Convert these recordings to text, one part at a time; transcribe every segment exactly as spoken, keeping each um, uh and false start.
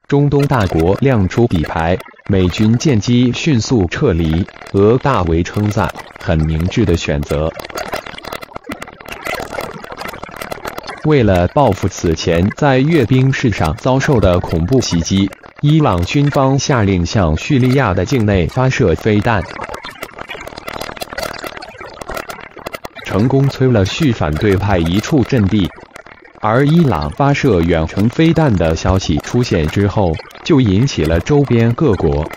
中东大国亮出底牌，美军见机迅速撤离，俄大为称赞，很明智的选择。为了报复此前在阅兵式上遭受的恐怖袭击，伊朗军方下令向叙利亚的境内发射飞弹，成功摧了叙反对派一处阵地。而伊朗发射远程飞弹的消息出现之后，就引起了周边各国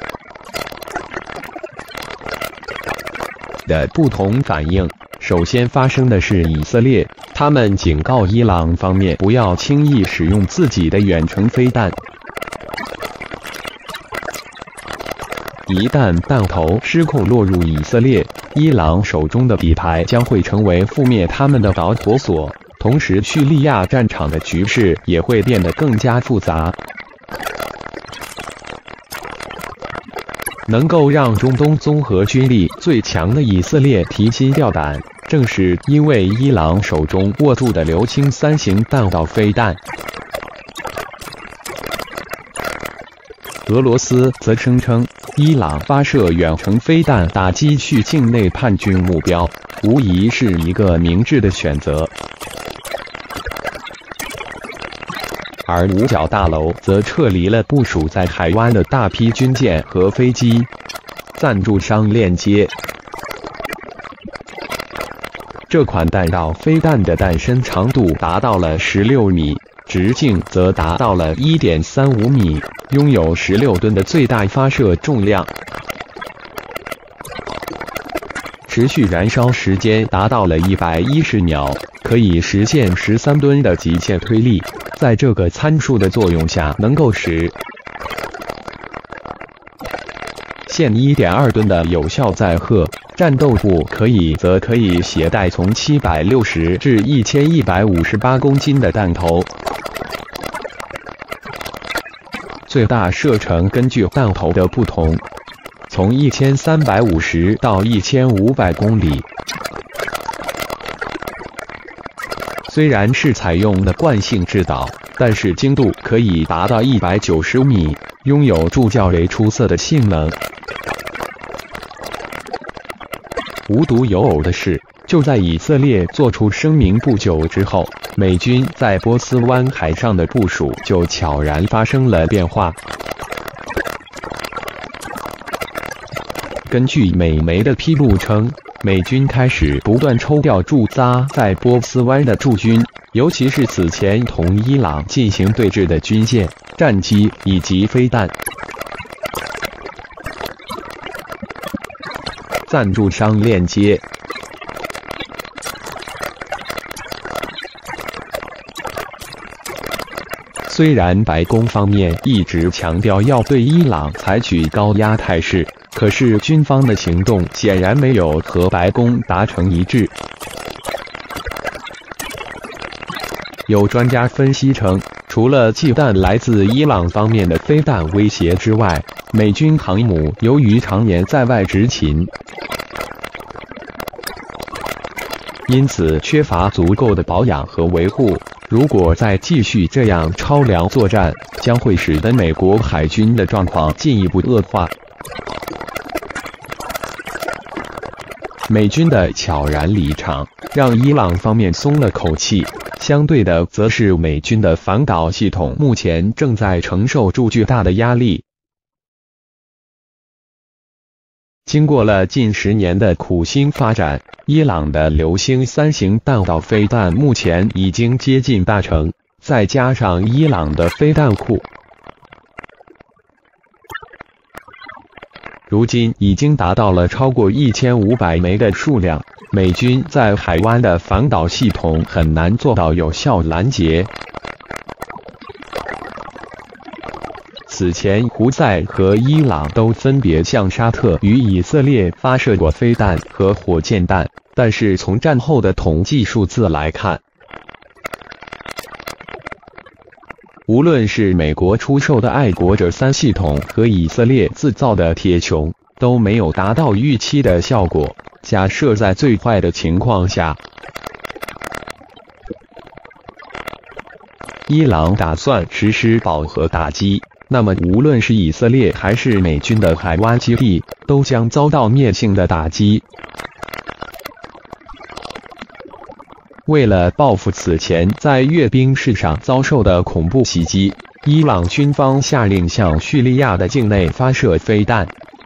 的不同反应。首先发生的是以色列，他们警告伊朗方面不要轻易使用自己的远程飞弹，一旦弹头失控落入以色列，伊朗手中的底牌将会成为覆灭他们的导火索。同时，叙利亚战场的局势也会变得更加复杂。能够让中东综合军力最强的以色列提心吊胆，正是因为伊朗手中握住的流星三型弹道飞弹。俄罗斯则声称，伊朗发射远程飞弹打击叙境内叛军目标，无疑是一个明智的选择。而五角大楼则撤离了部署在海湾的大批军舰和飞机。赞助商链接：这款弹道飞弹的弹身长度达到了十六米，直径则达到了 一点三五米，拥有十六吨的最大发射重量，持续燃烧时间达到了一百一十秒，可以实现十三吨的极限推力。在这个参数的作用下，能够实现 一点二吨的有效载荷。战斗部可以则可以携带从七百六十至一千一百五十八公斤的弹头，最大射程根据弹头的不同，从一千三百五十到一千五百公里。虽然是采用的惯性制导，但是精度可以达到一百九十米，拥有助较为出色的性能。无独有偶的是，就在以色列做出声明不久之后，美军在波斯湾海上的部署就悄然发生了变化。根据美媒的披露称，美军开始不断抽调驻扎在波斯湾的驻军，尤其是此前同伊朗进行对峙的军舰、战机以及飞弹。赞助商链接：虽然白宫方面一直强调要对伊朗采取高压态势，可是军方的行动显然没有和白宫达成一致。有专家分析称，除了忌惮来自伊朗方面的飞弹威胁之外，美军航母由于常年在外执勤，因此缺乏足够的保养和维护。如果再继续这样超量作战，将会使得美国海军的状况进一步恶化。美军的悄然离场，让伊朗方面松了口气。相对的，则是美军的反导系统目前正在承受住巨大的压力。经过了近十年的苦心发展，伊朗的流星三型弹道飞弹目前已经接近大成，再加上伊朗的飞弹库，如今已经达到了超过一千五百枚的数量，美军在海湾的反导系统很难做到有效拦截。此前，胡塞和伊朗都分别向沙特与以色列发射过飞弹和火箭弹，但是从战后的统计数字来看，无论是美国出售的爱国者三系统和以色列自造的铁穹，都没有达到预期的效果。假设在最坏的情况下，伊朗打算实施饱和打击， 那么无论是以色列还是美军的海湾基地，都将遭到灭性的打击。为了报复此前在阅兵式上遭受的恐怖袭击，伊朗军方下令向叙利亚的境内发射飞弹，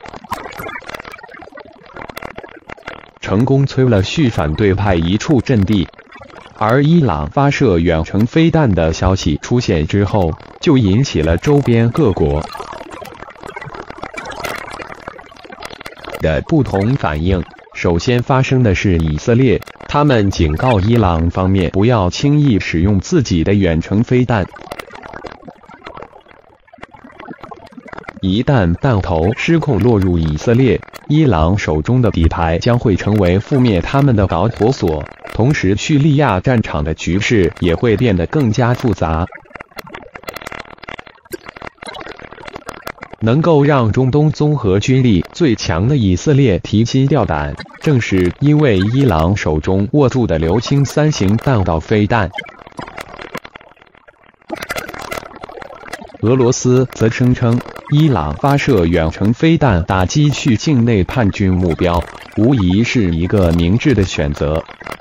成功摧了叙反对派一处阵地。而伊朗发射远程飞弹的消息出现之后，就引起了周边各国的不同反应。首先发生的是以色列，他们警告伊朗方面不要轻易使用自己的远程飞弹，一旦弹头失控落入以色列，伊朗手中的底牌将会成为覆灭他们的导火索。同时，叙利亚战场的局势也会变得更加复杂。能够让中东综合军力最强的以色列提心吊胆，正是因为伊朗手中握住的流星三型弹道飞弹。俄罗斯则声称，伊朗发射远程飞弹打击叙境内叛军目标，无疑是一个明智的选择。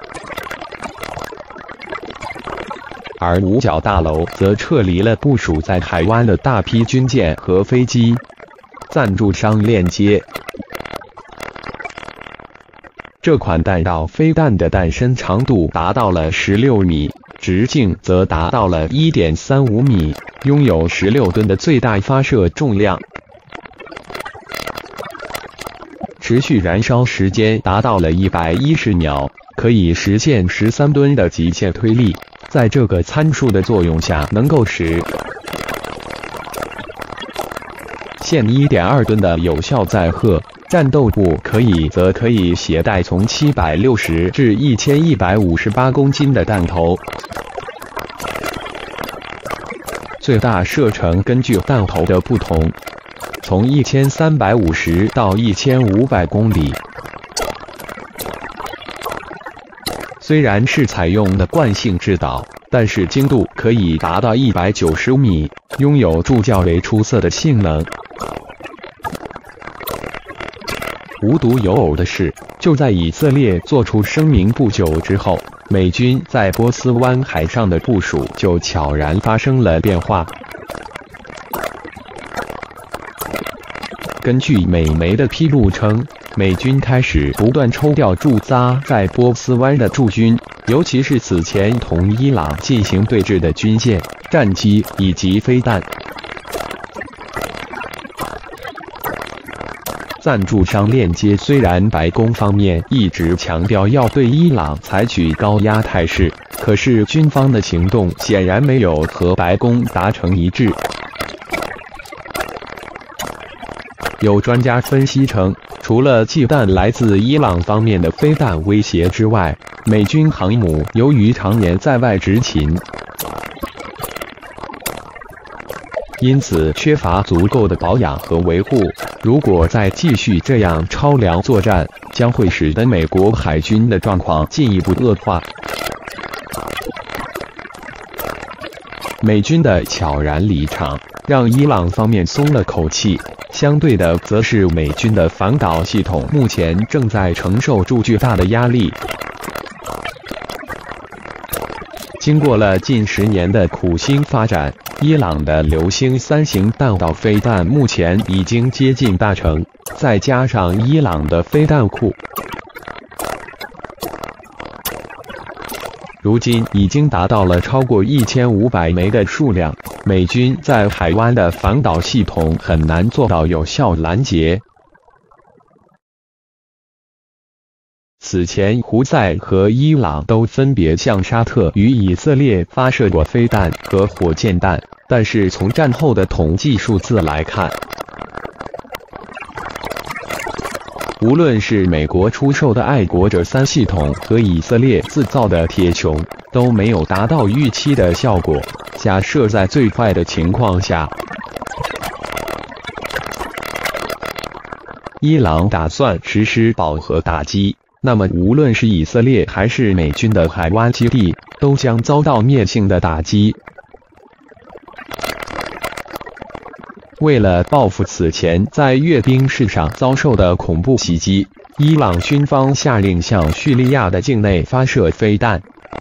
而五角大楼则撤离了部署在海湾的大批军舰和飞机。赞助商链接：这款弹道飞弹的弹身长度达到了十六米，直径则达到了 一点三五米，拥有十六吨的最大发射重量，持续燃烧时间达到了一百一十秒，可以实现十三吨的极限推力。在这个参数的作用下，能够实现 一点二吨的有效载荷。战斗部可以则可以携带从七百六十至一千一百五十八公斤的弹头，最大射程根据弹头的不同，从一千三百五十到一千五百公里。虽然是采用的惯性制导，但是精度可以达到一百九十米，拥有助较为出色的性能。无独有偶的是，就在以色列做出声明不久之后，美军在波斯湾海上的部署就悄然发生了变化。根据美媒的披露称，美军开始不断抽调驻扎在波斯湾的驻军，尤其是此前同伊朗进行对峙的军舰、战机以及飞弹。赞助商链接：虽然白宫方面一直强调要对伊朗采取高压态势，可是军方的行动显然没有和白宫达成一致。有专家分析称，除了忌惮来自伊朗方面的飞弹威胁之外，美军航母由于常年在外执勤，因此缺乏足够的保养和维护。如果再继续这样超量作战，将会使得美国海军的状况进一步恶化。美军的悄然离场，让伊朗方面松了口气。相对的，则是美军的反导系统目前正在承受住巨大的压力。经过了近十年的苦心发展，伊朗的流星三型弹道飞弹目前已经接近大成，再加上伊朗的飞弹库，如今已经达到了超过一千五百枚的数量。美军在海湾的反导系统很难做到有效拦截。此前，胡塞和伊朗都分别向沙特与以色列发射过飞弹和火箭弹，但是从战后的统计数字来看，无论是美国出售的爱国者三系统和以色列自造的铁穹，都没有达到预期的效果。假设在最坏的情况下，伊朗打算实施饱和打击，那么无论是以色列还是美军的海湾基地，都将遭到灭性的打击。 为了报复此前在阅兵式上遭受的恐怖袭击，伊朗军方下令向叙利亚的境内发射飞弹，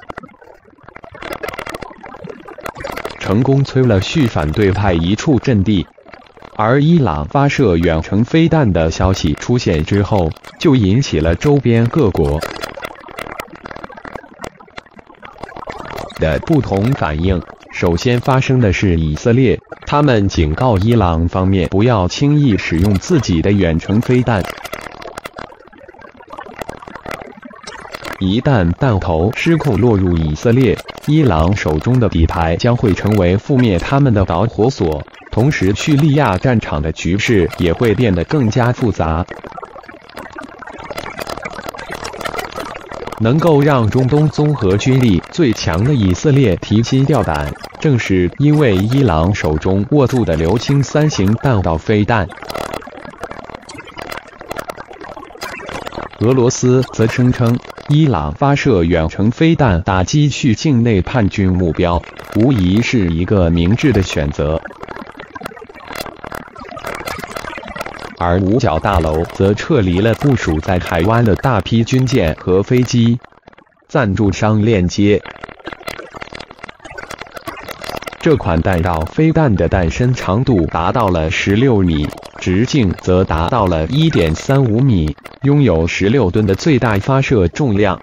成功摧了叙反对派一处阵地。而伊朗发射远程飞弹的消息出现之后，就引起了周边各国的不同反应。首先发生的是以色列，他们警告伊朗方面不要轻易使用自己的远程飞弹，一旦弹头失控落入以色列，伊朗手中的底牌将会成为覆灭他们的导火索。同时，叙利亚战场的局势也会变得更加复杂。能够让中东综合军力最强的以色列提心吊胆，正是因为伊朗手中握住的流星三型弹道飞弹。俄罗斯则声称，伊朗发射远程飞弹打击叙境内叛军目标，无疑是一个明智的选择。而五角大楼则撤离了部署在海湾的大批军舰和飞机。赞助商链接：这款弹道飞弹的弹身长度达到了十六米，直径则达到了 一点三五米，拥有十六吨的最大发射重量，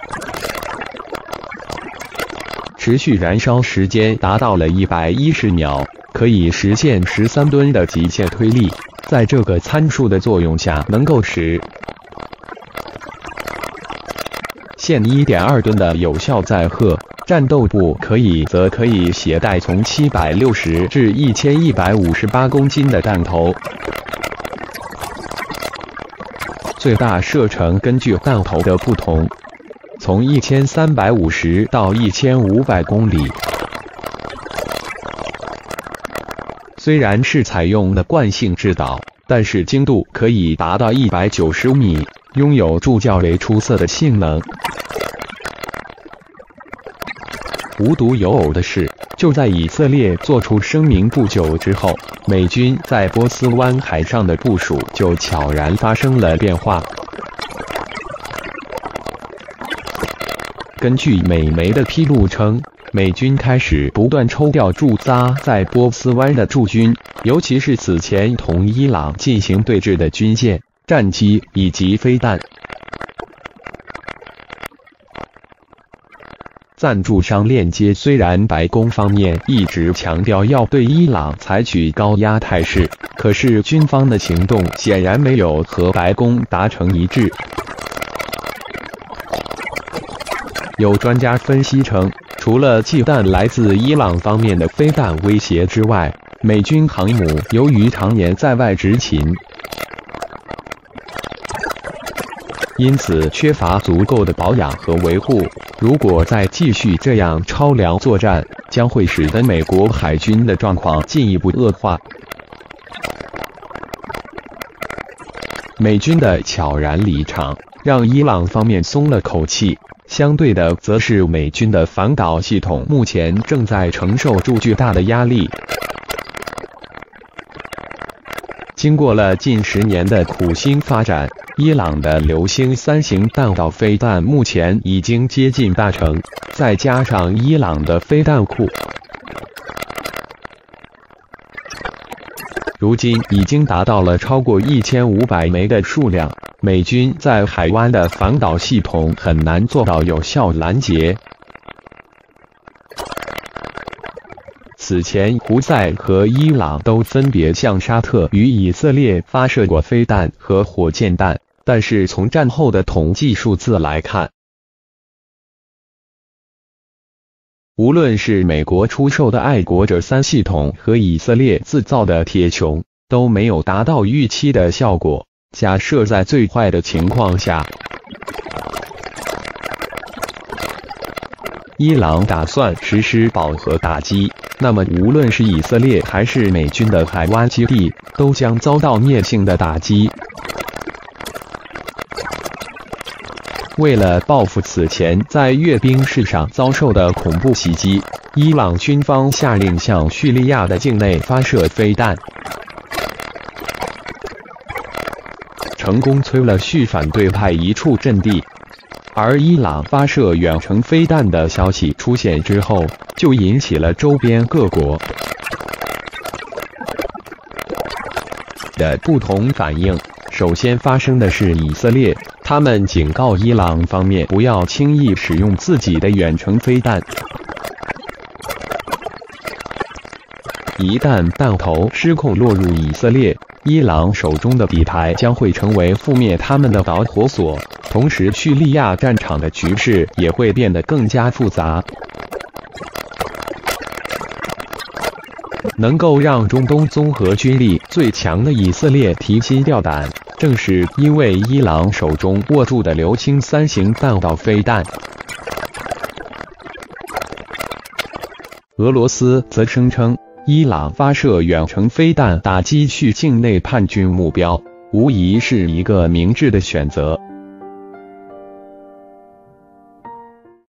持续燃烧时间达到了一百一十秒，可以实现十三吨的极限推力。在这个参数的作用下，能够实现 一点二吨的有效载荷。战斗部可以则可以携带从七百六十至一千一百五十八公斤的弹头，最大射程根据弹头的不同，从一千三百五十到一千五百公里。虽然是采用的惯性制导，但是精度可以达到一百九十米，拥有助较为出色的性能。无独有偶的是，就在以色列做出声明不久之后，美军在波斯湾海上的部署就悄然发生了变化。根据美媒的披露称，美军开始不断抽调驻扎在波斯湾的驻军，尤其是此前同伊朗进行对峙的军舰、战机以及飞弹。赞助商链接：虽然白宫方面一直强调要对伊朗采取高压态势，可是军方的行动显然没有和白宫达成一致。有专家分析称，除了忌惮来自伊朗方面的飞弹威胁之外，美军航母由于常年在外执勤，因此缺乏足够的保养和维护。如果再继续这样超量作战，将会使得美国海军的状况进一步恶化。美军的悄然离场，让伊朗方面松了口气。相对的，则是美军的反导系统目前正在承受住巨大的压力。经过了近十年的苦心发展，伊朗的流星三型弹道飞弹目前已经接近大成，再加上伊朗的飞弹库，如今已经达到了超过一千五百枚的数量。美军在海湾的反导系统很难做到有效拦截。此前，胡塞和伊朗都分别向沙特与以色列发射过飞弹和火箭弹，但是从战后的统计数字来看，无论是美国出售的爱国者三系统和以色列自造的铁穹，都没有达到预期的效果。假设在最坏的情况下，伊朗打算实施饱和打击，那么无论是以色列还是美军的海湾基地，都将遭到灭性的打击。为了报复此前在阅兵式上遭受的恐怖袭击，伊朗军方下令向叙利亚的境内发射飞弹。 成功摧了叙反对派一处阵地。而伊朗发射远程飞弹的消息出现之后，就引起了周边各国的不同反应。首先发生的是以色列，他们警告伊朗方面不要轻易使用自己的远程飞弹，一旦弹头失控落入以色列，伊朗手中的底牌将会成为覆灭他们的导火索。同时，叙利亚战场的局势也会变得更加复杂。能够让中东综合军力最强的以色列提心吊胆，正是因为伊朗手中握住的流星三型弹道飞弹。俄罗斯则声称，伊朗发射远程飞弹打击叙境内叛军目标，无疑是一个明智的选择。